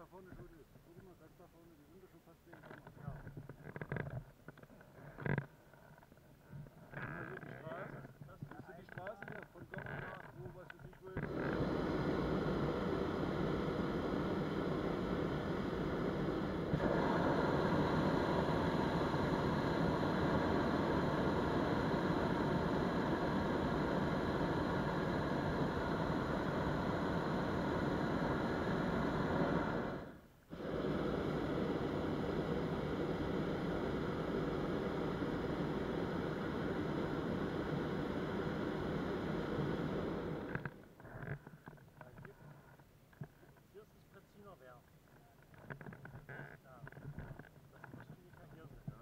vorne schon ist. Guck mal, ganz da vorne, die sind doch schon fast neben dran. Ja. Also die Straße, das ist die Straße hier von Dortmund nach, wo was weiß ich wo Werft. Ja. Das müsste ungefähr hier sein. Ja?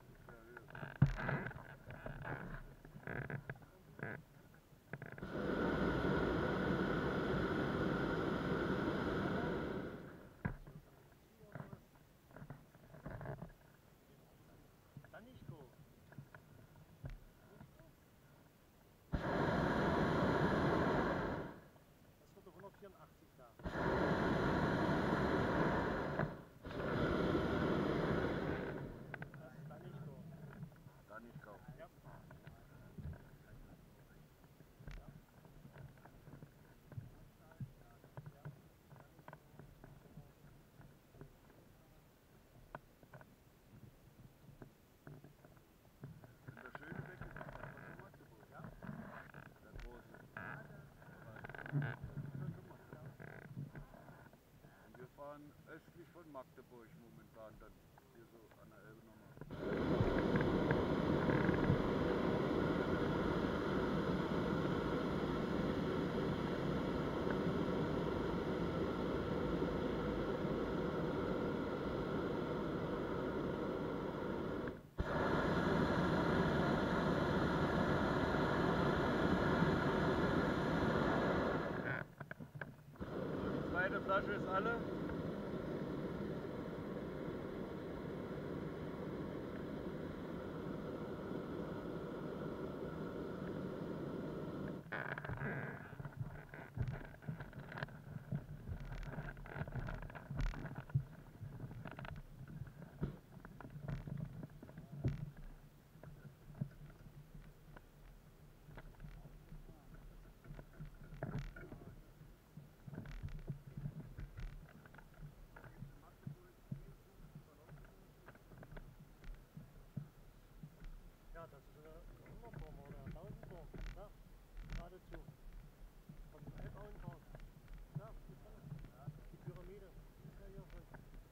Daniško. Das wird 184 da. Daniško. Ja. Der schöne Weg ist das von Magdeburg. Ja. Der große. Und wir fahren östlich von Magdeburg momentan dann hier so an der Elbe nochmal. Die zweite Flasche ist alle. Ja, das ist eine 100-Turm oder eine 1000-Turm. Ja, geradezu. Von Elbauenpark. Ja, die Pyramide. Die ist ja hier schon.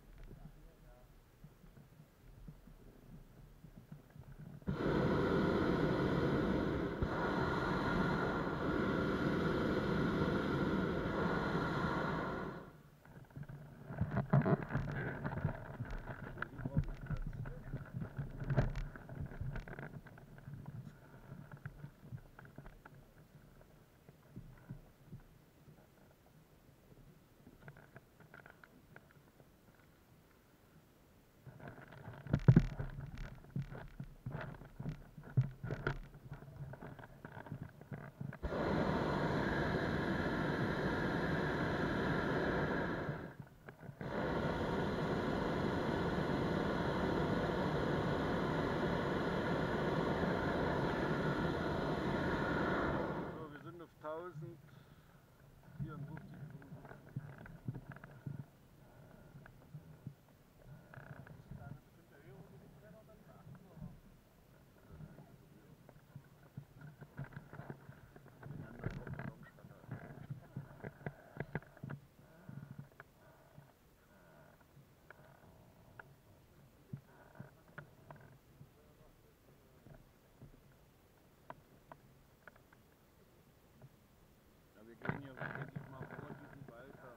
So, wir sind auf 1054. Ist da eine bestimmte Erhöhung, die die Trainer dann beachten? Oder? Ja, wir gehen hier, denke ich mal, vor diesem Wald da.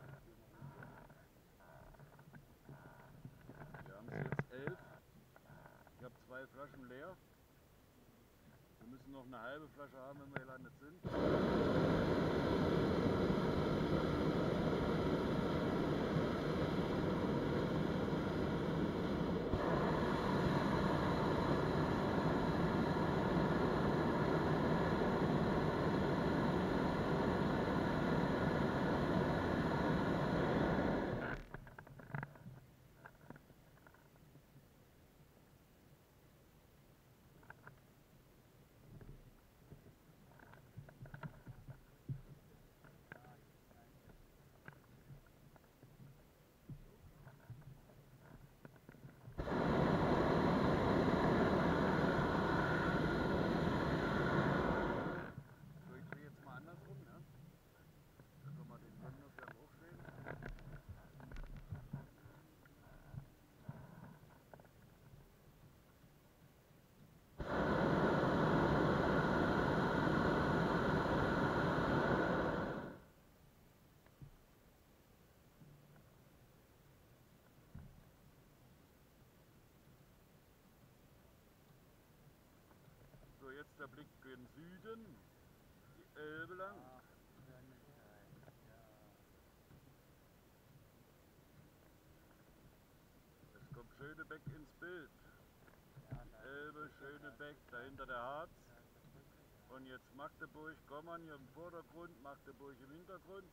Wir haben es jetzt 11. Ich habe 2 Flaschen leer. Wir müssen noch eine halbe Flasche haben, wenn wir hier landet sind. der Blick gen Süden, die Elbe lang. Es kommt Schönebeck ins Bild. Die Elbe, Schönebeck, dahinter der Harz. Und jetzt Magdeburg, Gommern hier im Vordergrund, Magdeburg im Hintergrund.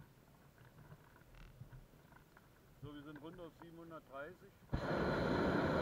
So, wir sind rund auf 730.